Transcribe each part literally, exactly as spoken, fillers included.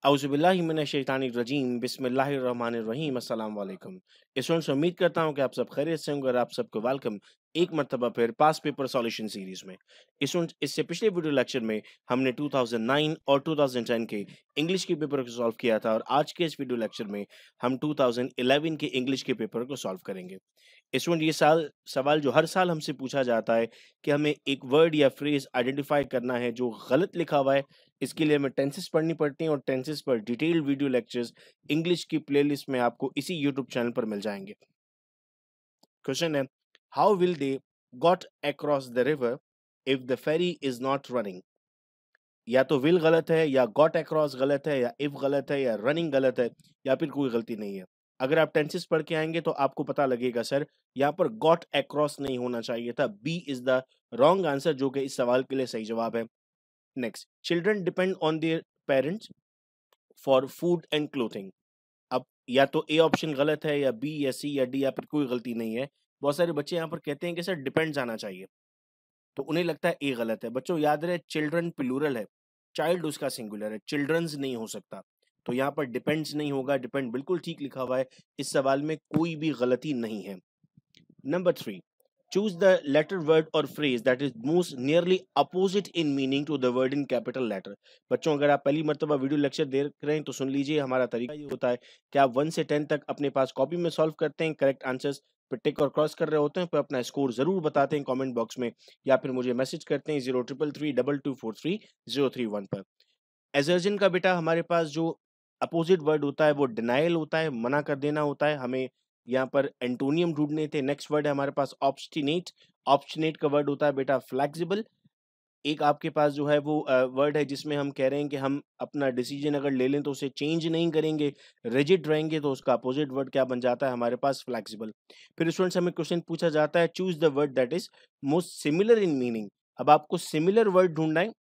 औज़ुबिल्लाहि मिनश्शैतानिर्रजीम बिस्मिल्लाहिर्रहमानिर्रहीम अस्सलाम वालेकुम। स्टूडेंट्स, उम्मीद करता हूँ कि आप सब खैरियत से होंगे और आप सबको वेलकम एक मर्तबा फिर पास पेपर सॉल्यूशन सीरीज में। स्टूडेंट्स, इससे पिछले वीडियो लेक्चर में हमने टू थाउज़ेंड नाइन और टू थाउज़ेंड टेन के इंग्लिश के पेपर को सॉल्व किया था और आज के इस वीडियो लेक्चर में हम टू थाउज़ेंड इलेवन के इंग्लिश के पेपर को सॉल्व करेंगे। स्टूडेंट, ये साल सवाल जो हर साल हमसे पूछा जाता है कि हमें एक वर्ड या फ्रेज आइडेंटिफाई करना है जो गलत लिखा हुआ है। इसके लिए हमें टेंसेस पढ़नी पड़ती हैं और टेंसेस पर डिटेल्ड वीडियो लेक्चर्स इंग्लिश की प्लेलिस्ट में आपको इसी यूट्यूब चैनल पर मिल जाएंगे। क्वेश्चन है, how will they got across the river if the ferry is not running. या तो विल गलत है, या गॉट अक्रॉस गलत है, या इफ गलत है, या रनिंग गलत है, या फिर कोई गलती नहीं है। अगर आप टेंसेस पढ़ के आएंगे तो आपको पता लगेगा सर यहाँ पर गॉट अक्रॉस नहीं होना चाहिए था। B is the wrong answer, जो कि इस सवाल के लिए सही जवाब है। Next, children depend on their parents for food and clothing. अब या तो ए ऑप्शन गलत है, या बी, या सी, या डी, या फिर कोई गलती नहीं है। बहुत सारे बच्चे यहाँ पर कहते हैं कि सर डिपेंड्स आना चाहिए, तो उन्हें लगता है ए गलत है। बच्चों याद रहे, चिल्ड्रन प्लूरल है, चाइल्ड उसका सिंगुलर है, चिल्ड्रंस नहीं हो सकता। तो यहाँ पर डिपेंड्स नहीं होगा, डिपेंड बिल्कुल ठीक लिखा हुआ है। इस सवाल में कोई भी गलती नहीं है। Number three, choose the letter word or phrase that is most nearly opposite in meaning to the word in capital letter। बच्चों, अगर आप पहली मर्तबा वीडियो लेक्चर देख रहे हैं तो सुन लीजिए। हमारा तरीका ये होता है कि आप वन से टेन तक अपने पास कॉपी में सॉल्व करते हैं, करेक्ट आंसर्स पर टिक और क्रॉस कर रहे होते हैं, पर अपना स्कोर जरूर बताते हैं कमेंट बॉक्स में, या फिर मुझे मैसेज करते हैं zero triple three double two four three zero three one पर। एजर्जन का बेटा हमारे पास जो अपोजिट वर्ड होता है वो डिनायल होता है, मना कर देना होता है। हमें यहाँ पर एंटोनियम ढूंढने थे। नेक्स्ट वर्ड है हमारे पास ऑब्स्टिनेट। ऑब्स्टिनेट का वर्ड होता है बेटा फ्लेक्सिबल। एक आपके पास जो है वो वर्ड है जिसमें हम कह रहे हैं कि हम अपना डिसीजन अगर ले लें तो उसे चेंज नहीं करेंगे, रिजिड रहेंगे, तो उसका अपोजिट वर्ड क्या बन जाता है हमारे पास? फ्लेक्सिबल। फिर स्टूडेंट्स, हमें क्वेश्चन पूछा जाता है, choose the word that is most similar in meaning. अब आपको सिमिलर वर्ड ढूंढना है,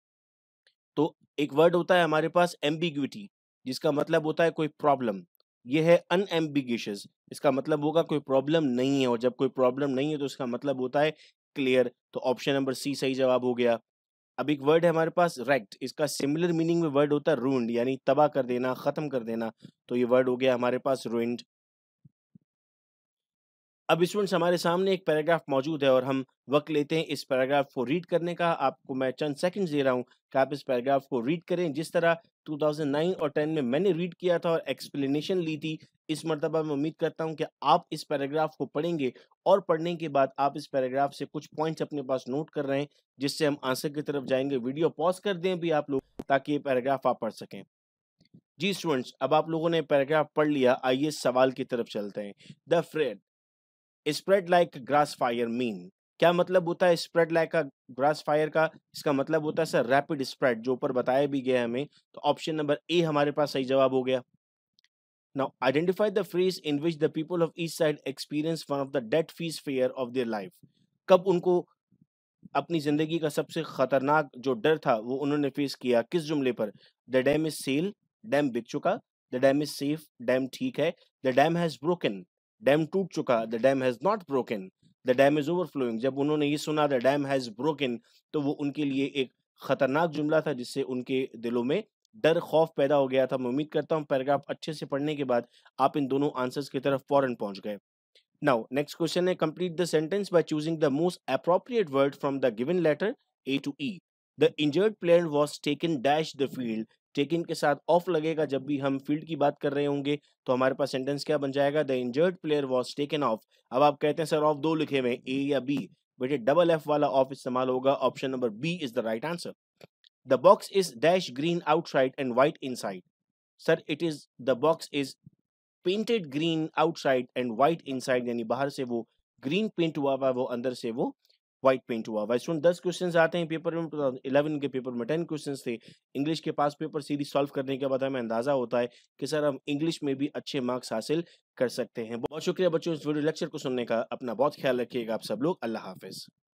तो एक वर्ड होता है हमारे पास एम्बिग्विटी, जिसका मतलब होता है कोई प्रॉब्लम। ये है अनएम्बिगिशियस, इसका मतलब होगा कोई प्रॉब्लम नहीं है, और जब कोई प्रॉब्लम नहीं है तो इसका मतलब होता है क्लियर। तो ऑप्शन नंबर सी सही जवाब हो गया। अब एक वर्ड है हमारे पास रेक्ट, इसका सिमिलर मीनिंग में वर्ड होता है रूइंड, यानी तबाह कर देना, खत्म कर देना। तो ये वर्ड हो गया हमारे पास रूइंड। अब स्टूडेंट्स, हमारे सामने एक पैराग्राफ मौजूद है और हम वक्त लेते हैं इस पैराग्राफ को रीड करने का। आपको मैं चंद सेकंड्स दे रहा हूं कि आप इस पैराग्राफ को रीड करें, जिस तरह टू थाउज़ेंड नाइन और टेन में मैंने रीड किया था और एक्सप्लेनेशन ली थी। इस मर्तबा मैं उम्मीद करता हूं कि आप इस पैराग्राफ को पढ़ेंगे और पढ़ने के बाद आप इस पैराग्राफ से कुछ पॉइंट्स अपने पास नोट कर रहे हैं, जिससे हम आंसर की तरफ जाएंगे। वीडियो पॉज कर दें भी आप लोग, ताकि ये पैराग्राफ आप पढ़ सकें। जी स्टूडेंट्स, अब आप लोगों ने पैराग्राफ पढ़ लिया, आइए सवाल की तरफ चलते हैं। The fraud spread like grass fire mean, क्या मतलब होता है spread like a grass fire का? इसका मतलब होता है सर रैपिड स्प्रेड, जो ऊपर बताया भी गया है हमें। तो ऑप्शन नंबर ए हमारे पास सही जवाब हो गया। Now identify the phrase in which the people of east side experience one of the death fees fear of their life. कब उनको अपनी जिंदगी का सबसे खतरनाक जो डर था वो उन्होंने फेस किया, किस जुमले पर? The dam is sell, dam बिक चुका। The dam is safe, dam ठीक है। The dam has broken, dam टूट चुका। The dam has not broken, the dam is overflowing. जब उन्होंने ये सुना द डैम हैज ब्रोकन, तो वो उनके लिए एक खतरनाक जुमला था, जिससे उनके दिलों में डर, खौफ पैदा हो गया था। मैं उम्मीद करता हूँ पैराग्राफ अच्छे से पढ़ने के बाद आप इन दोनों आंसर्स की तरफ फौरन पहुंच गए। Now, next question है, complete the sentence by choosing the most appropriate word from the given letter A to E. The injured player was taken dash the field. Taken के साथ off लगेगा जब भी हम field की बात कर रहे होंगे, तो हमारे पास sentence क्या बन जाएगा? The injured player was taken off. अब आप कहते हैं सर off दो लिखे हुए, A या B, बेटे डबल F वाला off इस्तेमाल होगा। Option number B is the right answer. The box is dash green outside and white inside. Sir, it is the box is painted green outside and white inside, यानी बाहर से वो green paint हुआ हुआ, वो अंदर से वो व्हाइट पेंट हुआ हुआ। इसमें दस क्वेश्चंस आते हैं पेपर में। टू थाउज़ेंड इलेवन के पेपर में टेन क्वेश्चंस थे। इंग्लिश के पास पेपर सीरीज सॉल्व करने के बाद हमें अंदाजा होता है कि सर हम इंग्लिश में भी अच्छे मार्क्स हासिल कर सकते हैं। बहुत शुक्रिया बच्चों इस वीडियो लेक्चर को सुनने का। अपना बहुत ख्याल रखिएगा आप सब लोग। अल्लाह हाफिज।